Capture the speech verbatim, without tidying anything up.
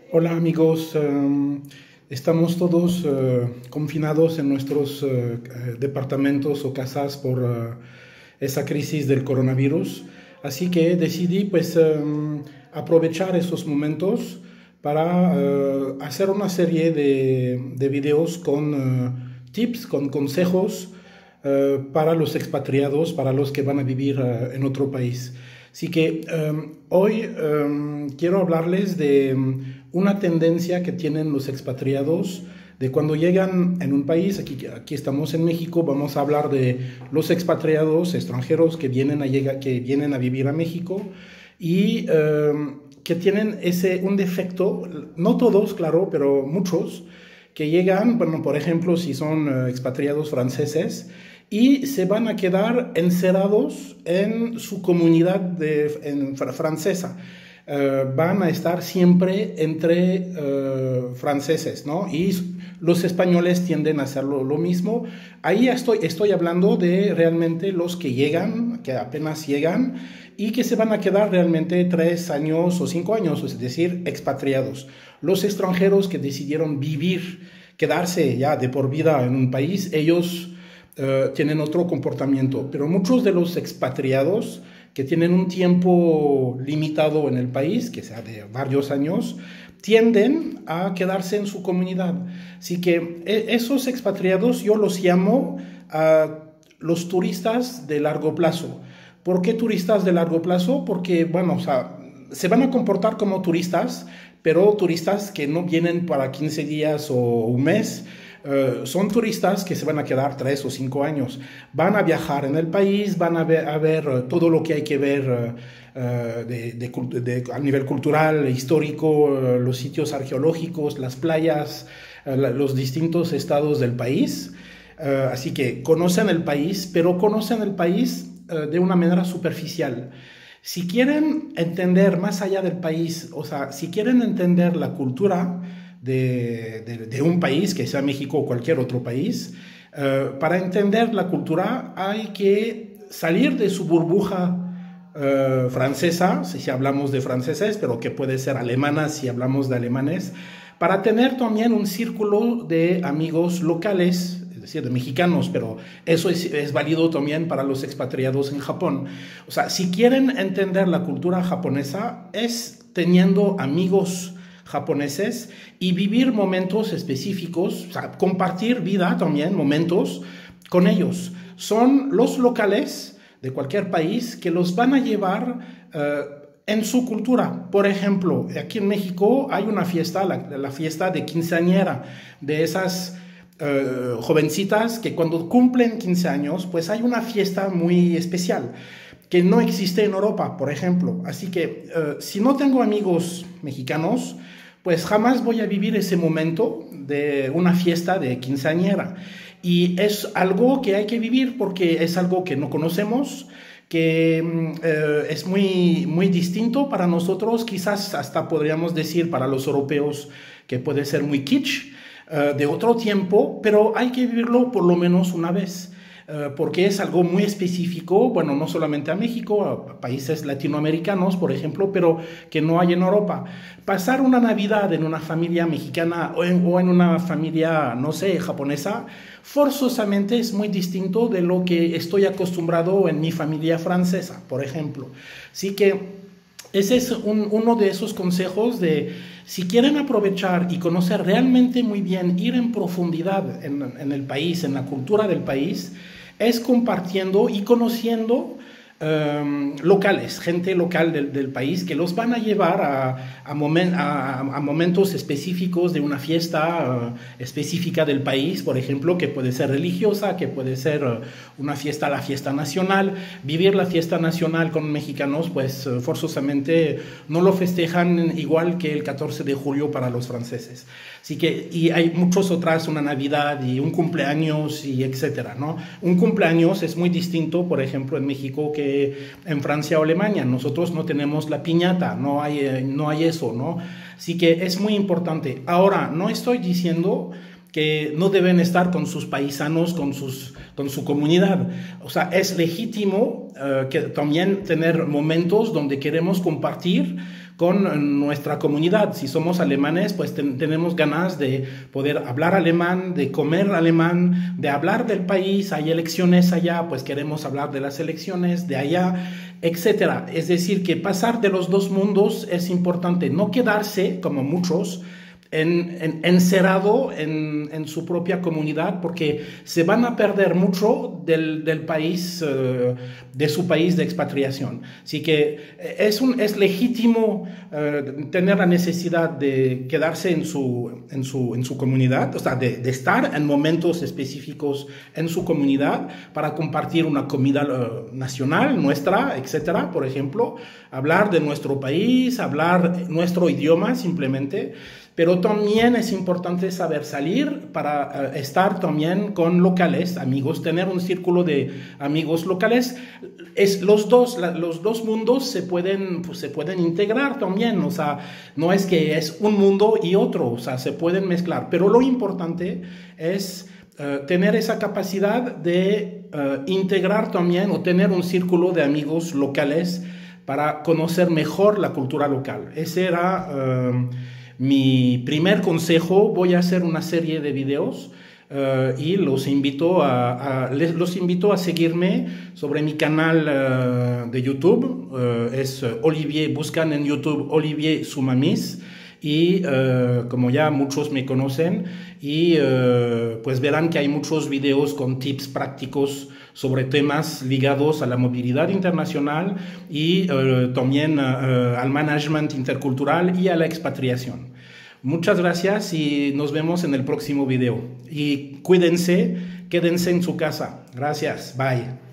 Hola amigos, um, estamos todos uh, confinados en nuestros uh, departamentos o casas por uh, esa crisis del coronavirus, así que decidí pues um, aprovechar esos momentos para uh, hacer una serie de, de videos con uh, tips, con consejos uh, para los expatriados, para los que van a vivir uh, en otro país. Así que um, hoy um, quiero hablarles de um, una tendencia que tienen los expatriados de cuando llegan en un país. Aquí, aquí estamos en México, vamos a hablar de los expatriados extranjeros que vienen a, llegar, que vienen a vivir a México y um, que tienen ese, un defecto, no todos, claro, pero muchos, que llegan, bueno, por ejemplo, si son uh, expatriados franceses, y se van a quedar encerrados en su comunidad de, en, francesa. Uh, van a estar siempre entre uh, franceses, ¿no? Y los españoles tienden a hacerlo lo mismo. Ahí estoy, estoy hablando de realmente los que llegan, que apenas llegan, y que se van a quedar realmente tres años o cinco años, es decir, expatriados. Los extranjeros que decidieron vivir, quedarse ya de por vida en un país, ellos Uh, tienen otro comportamiento, pero muchos de los expatriados que tienen un tiempo limitado en el país, que sea de varios años, tienden a quedarse en su comunidad. Así que esos expatriados yo los llamo uh, los turistas de largo plazo. ¿Por qué turistas de largo plazo? Porque, bueno, o sea, se van a comportar como turistas, pero turistas que no vienen para quince días o un mes. Uh, son turistas que se van a quedar tres o cinco años. Van a viajar en el país, van a ver, a ver uh, todo lo que hay que ver uh, uh, de, de, de, a nivel cultural, histórico, uh, los sitios arqueológicos, las playas, uh, la, los distintos estados del país. Uh, así que conocen el país, pero conocen el país uh, de una manera superficial. Si quieren entender más allá del país, o sea, si quieren entender la cultura De, de, de un país, que sea México o cualquier otro país, uh, para entender la cultura hay que salir de su burbuja uh, francesa, si hablamos de franceses, pero que puede ser alemana si hablamos de alemanes, para tener también un círculo de amigos locales, es decir, de mexicanos, pero eso es, es válido también para los expatriados en Japón. O sea, si quieren entender la cultura japonesa, es teniendo amigos japoneses y vivir momentos específicos, o sea, compartir vida también, momentos con ellos. Son los locales de cualquier país que los van a llevar uh, en su cultura. Por ejemplo, aquí en México hay una fiesta, la, la fiesta de quinceañera, de esas uh, jovencitas que cuando cumplen quince años, pues hay una fiesta muy especial que no existe en Europa, por ejemplo. Así que uh, si no tengo amigos mexicanos, pues jamás voy a vivir ese momento de una fiesta de quinceañera. Y es algo que hay que vivir porque es algo que no conocemos, que uh, es muy, muy distinto para nosotros, quizás hasta podríamos decir para los europeos que puede ser muy kitsch, uh, de otro tiempo, pero hay que vivirlo por lo menos una vez. Uh, porque es algo muy específico, bueno, no solamente a México, a países latinoamericanos, por ejemplo, pero que no hay en Europa. Pasar una Navidad en una familia mexicana o en, o en una familia, no sé, japonesa, forzosamente es muy distinto de lo que estoy acostumbrado en mi familia francesa, por ejemplo. Así que ese es un, uno de esos consejos de, si quieren aprovechar y conocer realmente muy bien, ir en profundidad en, en el país, en la cultura del país, es compartiendo y conociendo um, locales, gente local del, del país que los van a llevar a, a, momen, a, a momentos específicos de una fiesta uh, específica del país, por ejemplo, que puede ser religiosa, que puede ser uh, una fiesta, la fiesta nacional. Vivir la fiesta nacional con mexicanos, pues uh, forzosamente no lo festejan igual que el catorce de julio para los franceses. Así que, y hay muchas otras, una Navidad y un cumpleaños y etcétera, ¿no? Un cumpleaños es muy distinto, por ejemplo, en México que en Francia o Alemania. Nosotros no tenemos la piñata, no hay, no hay eso, ¿no? Así que es muy importante. Ahora, no estoy diciendo que no deben estar con sus paisanos, con, sus, con su comunidad. O sea, es legítimo uh, que también tener momentos donde queremos compartir con nuestra comunidad. Si somos alemanes, pues ten, tenemos ganas de poder hablar alemán, de comer alemán, de hablar del país. Hay elecciones allá, pues queremos hablar de las elecciones de allá, etcétera. Es decir, que pasar de los dos mundos es importante, no quedarse como muchos En, en, encerrado en, en su propia comunidad, porque se van a perder mucho del, del país, uh, de su país de expatriación. Así que es, un, es legítimo uh, tener la necesidad de quedarse en su, en su, en su comunidad, o sea, de, de estar en momentos específicos en su comunidad para compartir una comida uh, nacional, nuestra, etcétera, por ejemplo, hablar de nuestro país, hablar nuestro idioma simplemente. Pero también es importante saber salir para uh, estar también con locales, amigos, tener un círculo de amigos locales. Es, los, dos, la, los dos mundos se pueden, pues, se pueden integrar también, o sea, no es que es un mundo y otro, o sea, se pueden mezclar. Pero lo importante es uh, tener esa capacidad de uh, integrar también o tener un círculo de amigos locales para conocer mejor la cultura local. Ese era... Uh, Mi primer consejo. Voy a hacer una serie de videos uh, y los invito a, a, les, los invito a seguirme sobre mi canal uh, de YouTube. Uh, es Olivier, buscan en YouTube Olivier Sumamis y uh, como ya muchos me conocen, y uh, pues verán que hay muchos videos con tips prácticos sobre temas ligados a la movilidad internacional y uh, también uh, al management intercultural y a la expatriación. Muchas gracias y nos vemos en el próximo video. Y cuídense, quédense en su casa. Gracias, bye.